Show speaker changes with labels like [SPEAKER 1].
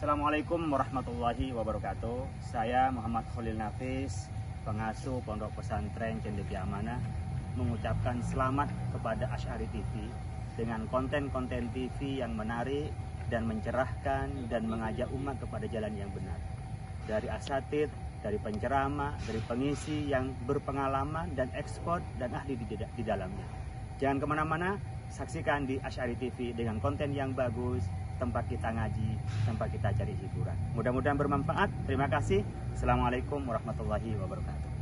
[SPEAKER 1] Assalamualaikum warahmatullahi wabarakatuh. Saya Muhammad Khalil Nafis, pengasuh Pondok Pesantren Cendekia Amanah, mengucapkan selamat kepada Asy'ari TV dengan konten-konten TV yang menarik dan mencerahkan dan mengajak umat kepada jalan yang benar. Dari asatidz, dari penceramah, dari pengisi yang berpengalaman dan ekspor dan ahli di dalamnya. Jangan kemana-mana, saksikan di Asy'ari TV dengan konten yang bagus, tempat kita ngaji, tempat kita cari hiburan. Mudah-mudahan bermanfaat. Terima kasih. Assalamualaikum warahmatullahi wabarakatuh.